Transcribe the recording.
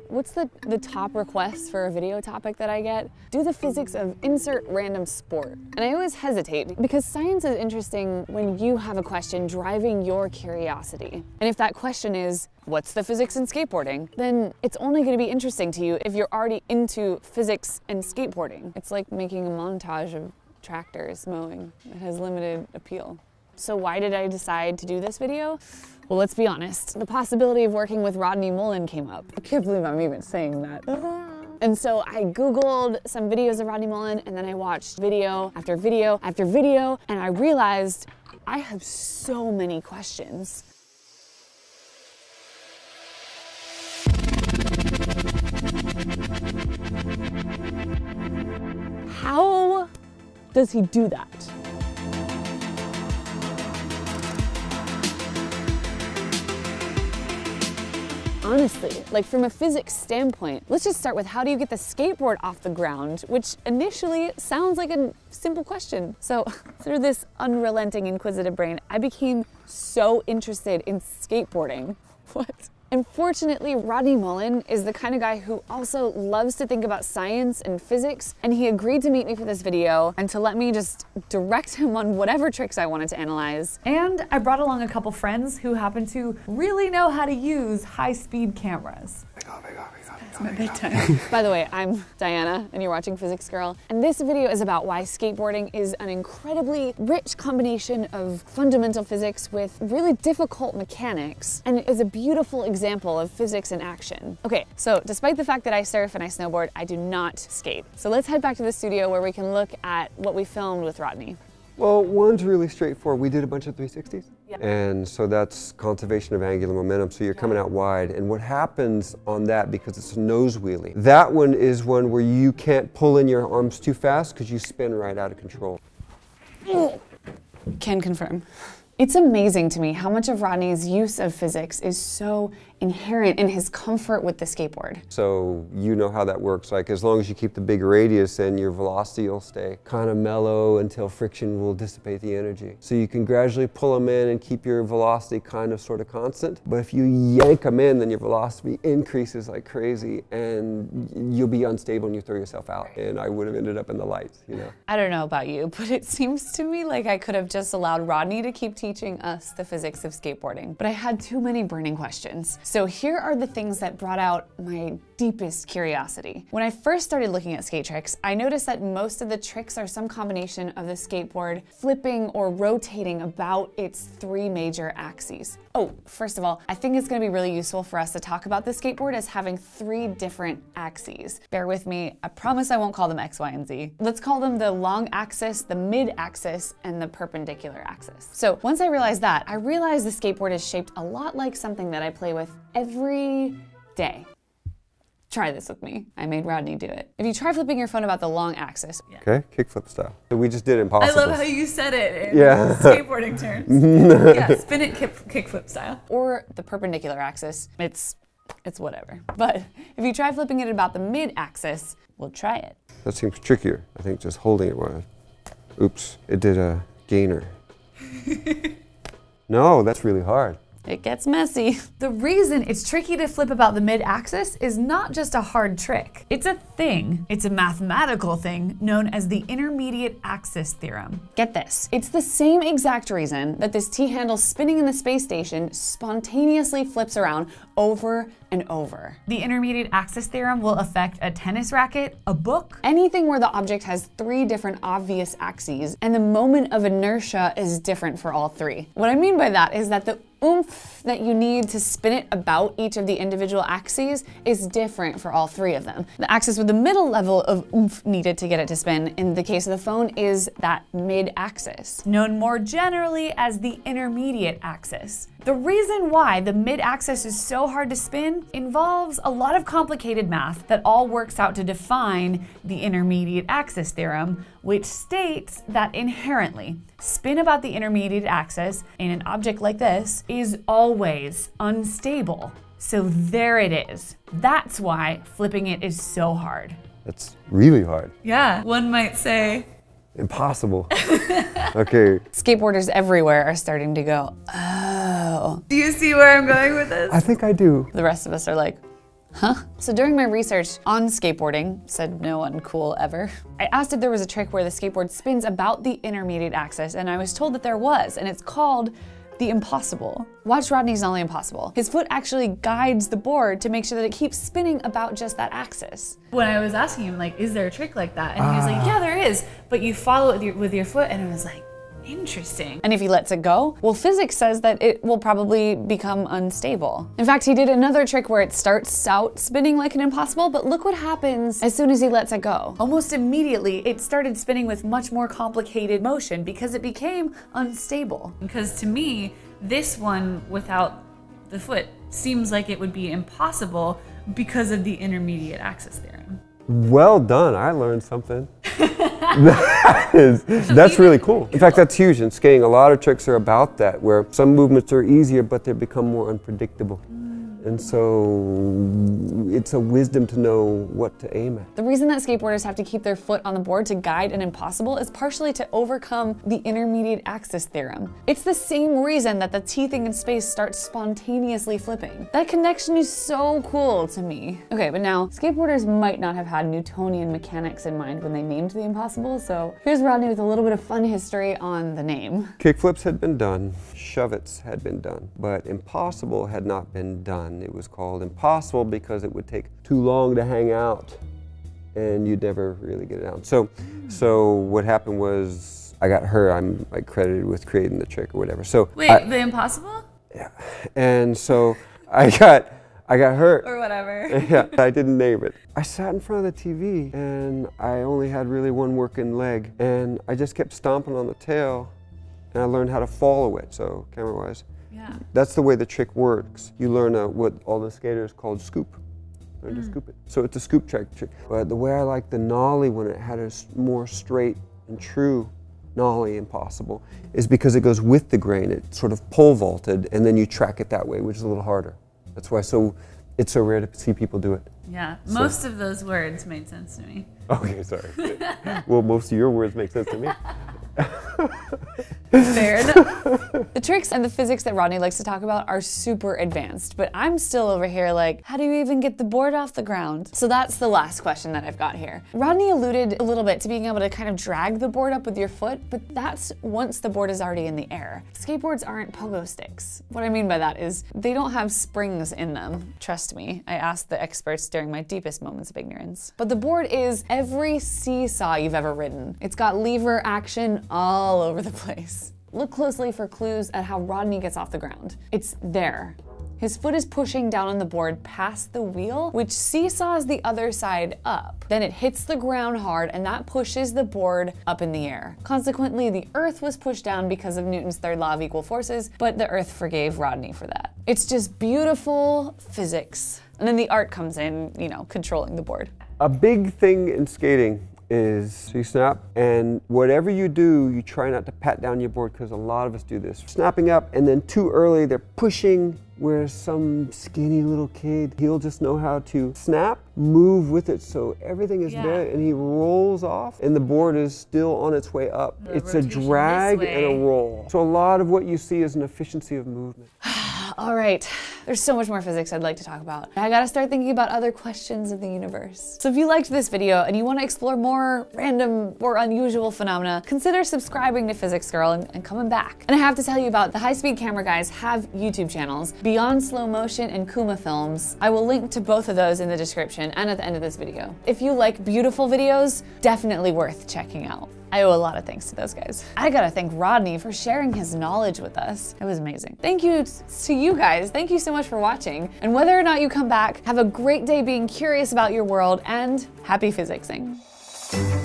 what's the top request for a video topic that I get? Do the physics of insert random sport. And I always hesitate because science is interesting when you have a question driving your curiosity. And if that question is, what's the physics in skateboarding? Then it's only going to be interesting to you if you're already into physics and skateboarding. It's like making a montage of tractors mowing. It has limited appeal. So why did I decide to do this video? Well, let's be honest. The possibility of working with Rodney Mullen came up. I can't believe I'm even saying that. And so I Googled some videos of Rodney Mullen, and then I watched video after video after video, and I realized I have so many questions. How does he do that? Honestly, like from a physics standpoint, let's just start with how do you get the skateboard off the ground, which initially sounds like a simple question. So through this unrelenting inquisitive brain, I became so interested in skateboarding. What? Unfortunately, Rodney Mullen is the kind of guy who also loves to think about science and physics, and he agreed to meet me for this video and to let me just direct him on whatever tricks I wanted to analyze. And I brought along a couple friends who happen to really know how to use high-speed cameras. It's my bedtime. By the way, I'm Diana, and you're watching Physics Girl. And this video is about why skateboarding is an incredibly rich combination of fundamental physics with really difficult mechanics, and is a beautiful example of physics in action. Okay, so despite the fact that I surf and I snowboard, I do not skate. So let's head back to the studio where we can look at what we filmed with Rodney. Well, one's really straightforward. We did a bunch of 360s. Yep. And so that's conservation of angular momentum. So you're coming out wide. And what happens on that, because it's a nose wheelie, that one is one where you can't pull in your arms too fast because you spin right out of control. Can confirm. It's amazing to me how much of Rodney's use of physics is so inherent in his comfort with the skateboard. So you know how that works. Like as long as you keep the big radius, then your velocity will stay kind of mellow until friction will dissipate the energy. So you can gradually pull them in and keep your velocity kind of sort of constant. But if you yank them in, then your velocity increases like crazy and you'll be unstable and you throw yourself out. And I would have ended up in the lights, you know. I don't know about you, but it seems to me like I could have just allowed Rodney to keep teaching us the physics of skateboarding. But I had too many burning questions. So here are the things that brought out my deepest curiosity. When I first started looking at skate tricks, I noticed that most of the tricks are some combination of the skateboard flipping or rotating about its three major axes. Oh, first of all, I think it's gonna be really useful for us to talk about the skateboard as having three different axes. Bear with me, I promise I won't call them X, Y, and Z. Let's call them the long axis, the mid axis, and the perpendicular axis. So once I realized that, I realized the skateboard is shaped a lot like something that I play with every day. Try this with me. I made Rodney do it. If you try flipping your phone about the long axis. Okay, kickflip style. So we just did impossible. I love how you said it in Yeah. skateboarding terms. Yeah, spin it kickflip style. Or the perpendicular axis, it's whatever. But if you try flipping it about the mid axis, we'll try it. That seems trickier. I think just holding it was. Oops, it did a gainer. No, that's really hard. It gets messy. The reason it's tricky to flip about the mid-axis is not just a hard trick. It's a thing. It's a mathematical thing known as the intermediate axis theorem. Get this. It's the same exact reason that this T-handle spinning in the space station spontaneously flips around over and over. The intermediate axis theorem will affect a tennis racket, a book, anything where the object has three different obvious axes, and the moment of inertia is different for all three. What I mean by that is that the oomph that you need to spin it about each of the individual axes is different for all three of them. The axis with the middle level of oomph needed to get it to spin, in the case of the phone, is that mid-axis, known more generally as the intermediate axis. The reason why the mid-axis is so hard to spin involves a lot of complicated math that all works out to define the intermediate axis theorem, which states that inherently, spin about the intermediate axis in an object like this is always unstable. So there it is. That's why flipping it is so hard. It's really hard. Yeah, one might say. Impossible. Okay. Skateboarders everywhere are starting to go, oh. Do you see where I'm going with this? I think I do. The rest of us are like, Huh? So during my research on skateboarding, said no one cool ever, I asked if there was a trick where the skateboard spins about the intermediate axis, and I was told that there was, and it's called the impossible. Watch Rodney's Nollie Impossible. His foot actually guides the board to make sure that it keeps spinning about just that axis. When I was asking him, like, is there a trick like that? And he was like, yeah, there is, but you follow it with your foot, and it was like, interesting. And if he lets it go, well, physics says that it will probably become unstable. In fact, he did another trick where it starts out spinning like an impossible, but look what happens as soon as he lets it go. Almost immediately, it started spinning with much more complicated motion because it became unstable. Because to me, this one without the foot seems like it would be impossible because of the intermediate axis theorem. Well done, I learned something. That's really cool. In fact, that's huge in skating. A lot of tricks are about that, where some movements are easier, but they become more unpredictable. And so it's a wisdom to know what to aim at. The reason that skateboarders have to keep their foot on the board to guide an impossible is partially to overcome the intermediate axis theorem. It's the same reason that the teething in space starts spontaneously flipping. That connection is so cool to me. Okay, but now, skateboarders might not have had Newtonian mechanics in mind when they named the impossible, so here's Rodney with a little bit of fun history on the name. Kickflips had been done, shove-its had been done, but impossible had not been done. It was called impossible because it would take too long to hang out and you'd never really get it out. So what happened was I got hurt. I'm like credited with creating the trick or whatever. So wait, the impossible? Yeah. And so I got hurt. Or whatever. Yeah, I didn't name it. I sat in front of the TV and I only had really one working leg and I just kept stomping on the tail and I learned how to follow it, so camera-wise. Yeah. That's the way the trick works. You learn what all the skaters called scoop. Learn to scoop it. So it's a scoop trick. But the way I like the nollie when it had a more straight and true nollie impossible is because it goes with the grain. It's sort of pole vaulted and then you track it that way, which is a little harder. That's why it's so rare to see people do it. Yeah, most of those words made sense to me. Okay, sorry. Well, most of your words make sense to me. Fair enough. The tricks and the physics that Rodney likes to talk about are super advanced, but I'm still over here like, how do you even get the board off the ground? So that's the last question that I've got here. Rodney alluded a little bit to being able to kind of drag the board up with your foot, but that's once the board is already in the air. Skateboards aren't pogo sticks. What I mean by that is they don't have springs in them. Trust me, I asked the experts during my deepest moments of ignorance. But the board is every seesaw you've ever ridden. It's got lever action all over the place. Look closely for clues at how Rodney gets off the ground. It's there. His foot is pushing down on the board past the wheel, which seesaws the other side up. Then it hits the ground hard and that pushes the board up in the air. Consequently, the earth was pushed down because of Newton's third law of equal forces, but the earth forgave Rodney for that. It's just beautiful physics. And then the art comes in, you know, controlling the board. A big thing in skating is you snap, and whatever you do, you try not to pat down your board because a lot of us do this. Snapping up and then too early, they're pushing, where some skinny little kid, he'll just know how to snap, move with it so everything is there, and he rolls off and the board is still on its way up. It's a drag and a roll. So a lot of what you see is an efficiency of movement. All right, there's so much more physics I'd like to talk about. I gotta start thinking about other questions of the universe. So if you liked this video and you wanna explore more random or unusual phenomena, consider subscribing to Physics Girl and coming back. And I have to tell you about the High Speed Camera guys have YouTube channels, Beyond Slow Motion and Kuma Films. I will link to both of those in the description and at the end of this video. If you like beautiful videos, definitely worth checking out. I owe a lot of thanks to those guys. I gotta thank Rodney for sharing his knowledge with us. It was amazing. Thank you to you guys. Thank you so much for watching. And whether or not you come back, have a great day being curious about your world and happy physicsing.